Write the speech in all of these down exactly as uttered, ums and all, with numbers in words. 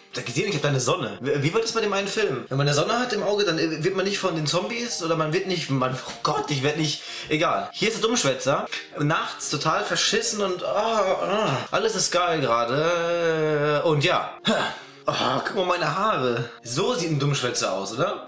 Da gesehen, ich habe da eine Sonne. Wie wird das bei dem einen Film? Wenn man eine Sonne hat im Auge, dann wird man nicht von den Zombies oder man wird nicht, man, oh Gott, ich werde nicht, egal. Hier ist der Dummschwätzer. Nachts total verschissen und oh, oh, alles ist geil gerade. Und ja. Oh, guck mal meine Haare. So sieht ein Dummschwätzer aus, oder?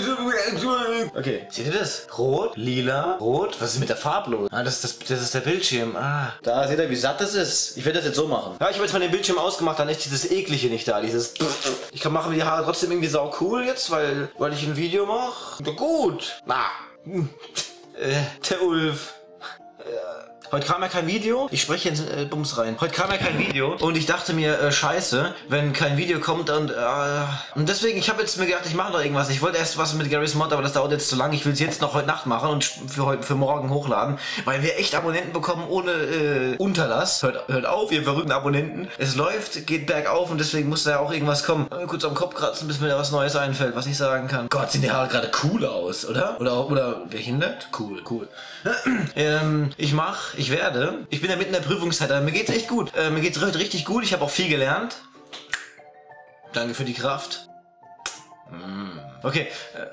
Okay, seht ihr das? Rot, lila, rot. Was ist mit der Farbe los? Ah, das, das, das ist der Bildschirm. Ah, da seht ihr, wie satt das ist. Ich werde das jetzt so machen. Ja, ich habe jetzt mal den Bildschirm ausgemacht, dann ist dieses eklige nicht da. Dieses. Ich kann machen die Haare trotzdem irgendwie sau cool jetzt, weil, weil ich ein Video mache. Na gut. Na. Äh, der Ulf. Heute kam ja kein Video. Ich spreche jetzt äh, Bums rein. Heute kam ja kein Video. Und ich dachte mir, äh, scheiße, wenn kein Video kommt und... Äh, und deswegen, ich habe jetzt mir gedacht, ich mache doch irgendwas. Ich wollte erst was mit Garry's Mod, aber das dauert jetzt zu lang. Ich will es jetzt noch heute Nacht machen und für heute, für morgen hochladen. Weil wir echt Abonnenten bekommen ohne äh, Unterlass. Hört, hört auf, ihr verrückten Abonnenten. Es läuft, geht bergauf und deswegen muss da ja auch irgendwas kommen. Äh, kurz am Kopf kratzen, bis mir da was Neues einfällt, was ich sagen kann. Gott, sehen die Haare gerade cool aus, oder? Oder, oder behindert? Cool, cool. ähm, ich mach... Ich werde. Ich bin ja mitten in der Prüfungszeit, aber mir geht's echt gut. Äh, mir geht's heute richtig gut. Ich habe auch viel gelernt. Danke für die Kraft. Okay.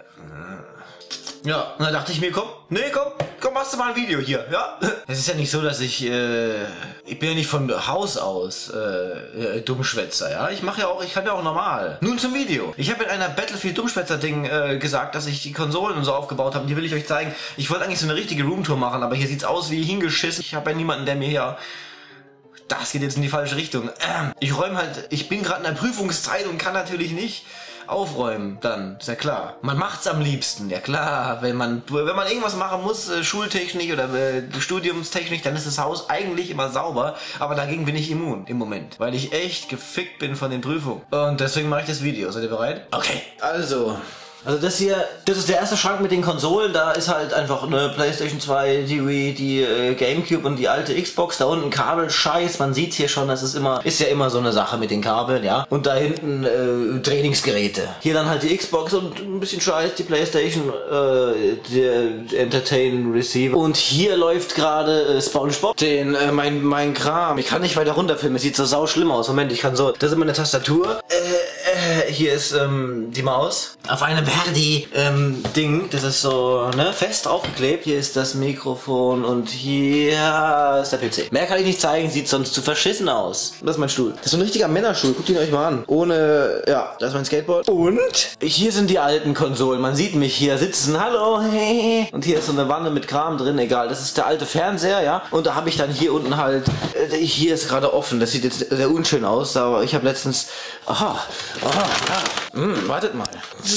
Äh, ja, und dann dachte ich mir, komm, nee, komm, komm, machst du mal ein Video hier, ja? Es ist ja nicht so, dass ich, äh, ich bin ja nicht von Haus aus, äh, Dummschwätzer, ja? Ich mache ja auch, ich kann ja auch normal. Nun zum Video. Ich habe in einer Battlefield Dummschwätzer-Ding äh, gesagt, dass ich die Konsolen und so aufgebaut habe. Die will ich euch zeigen. Ich wollte eigentlich so eine richtige Roomtour machen, aber hier sieht's aus wie hingeschissen. Ich habe ja niemanden, der mir hier... Das geht jetzt in die falsche Richtung. Ähm, ich räume halt, ich bin gerade in der Prüfungszeit und kann natürlich nicht aufräumen, dann, ist ja klar. Man macht's am liebsten, ja klar. Wenn man, wenn man irgendwas machen muss, äh, schultechnisch oder äh, studiumstechnisch, dann ist das Haus eigentlich immer sauber, aber dagegen bin ich immun im Moment, weil ich echt gefickt bin von den Prüfungen. Und deswegen mache ich das Video. Seid ihr bereit? Okay, also... Also das hier, das ist der erste Schrank mit den Konsolen, da ist halt einfach eine PlayStation zwei, die Wii, die äh, Gamecube und die alte Xbox, da unten Kabel, Scheiß, man sieht hier schon, das ist immer, ist ja immer so eine Sache mit den Kabeln, ja. Und da hinten äh, Trainingsgeräte. Hier dann halt die Xbox und ein bisschen Scheiß, die PlayStation, äh, der Entertain Receiver. Und hier läuft gerade äh, SpongeBob, den, äh, mein, mein Kram. Ich kann nicht weiter runterfilmen, es sieht so sau schlimm aus. Moment, ich kann so, das ist immer eine Tastatur. Äh, äh, hier ist ähm, die Maus. Auf einem Verdi ähm, Ding, das ist so ne, fest aufgeklebt. Hier ist das Mikrofon und hier ist der P C. Mehr kann ich nicht zeigen, sieht sonst zu verschissen aus. Das ist mein Stuhl. Das ist so ein richtiger Männerstuhl, guckt ihn euch mal an. Ohne, ja, da ist mein Skateboard. Und hier sind die alten Konsolen. Man sieht mich hier sitzen. Hallo, hey. Und hier ist so eine Wanne mit Kram drin, egal. Das ist der alte Fernseher, ja. Und da habe ich dann hier unten halt, äh, hier ist gerade offen. Das sieht jetzt sehr unschön aus, aber ich habe letztens, aha, aha, aha. Hm, wartet mal.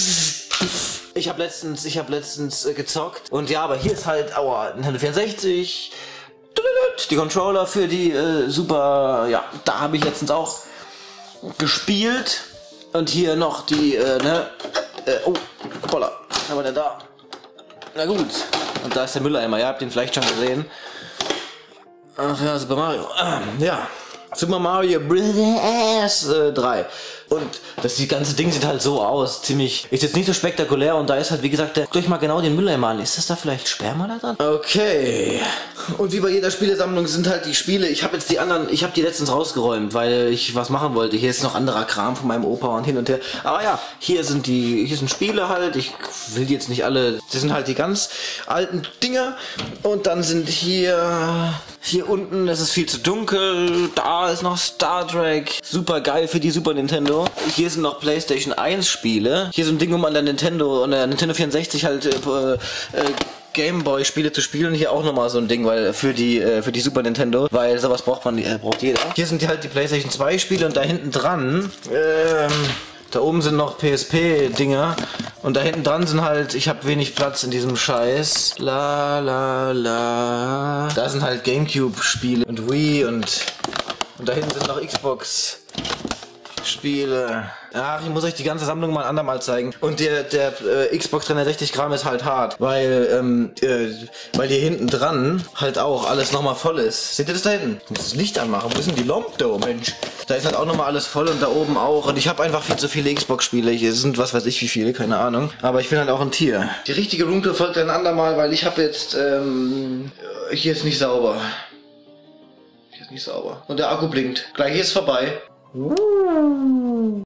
Ich habe letztens, ich habe letztens äh, gezockt und ja, aber hier ist halt, aua, Nintendo vierundsechzig, die Controller für die äh, Super, ja, da habe ich letztens auch gespielt und hier noch die, äh, ne, äh, oh, hoppala, was haben wir denn da? Na gut, und da ist der Mülleimer, ihr habt den vielleicht schon gesehen. Ach ja, Super Mario, äh, ja, Super Mario Bros. Äh, drei. Und das die ganze Ding sieht halt so aus, ziemlich, ist jetzt nicht so spektakulär und da ist halt wie gesagt, der, guckt euch mal genau den Mülleimer an, ist das da vielleicht Sperma da dran? Okay. Und wie bei jeder Spielesammlung sind halt die Spiele, ich habe jetzt die anderen, ich habe die letztens rausgeräumt, weil ich was machen wollte, hier ist noch anderer Kram von meinem Opa und hin und her, aber ja, hier sind die, hier sind Spiele halt, ich will die jetzt nicht alle, das sind halt die ganz alten Dinger und dann sind hier, hier unten, das ist viel zu dunkel, da ist noch Star Trek, super geil für die Super Nintendo. Hier sind noch PlayStation eins Spiele. Hier so ein Ding, um an der Nintendo, an der Nintendo vierundsechzig halt äh, äh, Gameboy Spiele zu spielen. Hier auch nochmal so ein Ding, weil für die äh, für die Super Nintendo, weil sowas braucht man, äh, braucht jeder. Hier sind halt die PlayStation zwei Spiele und da hinten dran, ähm, da oben sind noch P S P Dinger und da hinten dran sind halt, ich habe wenig Platz in diesem Scheiß. La la la. Da sind halt Gamecube Spiele und Wii und und da hinten sind noch Xbox Spiele. Ach, ich muss euch die ganze Sammlung mal ein andermal zeigen. Und der, der äh, Xbox dreihundertsechzig Gramm ist halt hart, weil, ähm, äh, weil hier hinten dran halt auch alles nochmal voll ist. Seht ihr das da hinten? Ich muss das Licht anmachen. Wo ist denn die Lampe, Mensch? Da ist halt auch nochmal alles voll und da oben auch. Und ich habe einfach viel zu viele Xbox-Spiele. Es sind was weiß ich wie viele, keine Ahnung. Aber ich bin halt auch ein Tier. Die richtige Roomtour folgt ein andermal, weil ich habe jetzt, ähm, hier ist nicht sauber. Hier ist nicht sauber. Und der Akku blinkt. Gleich ist vorbei. Uh.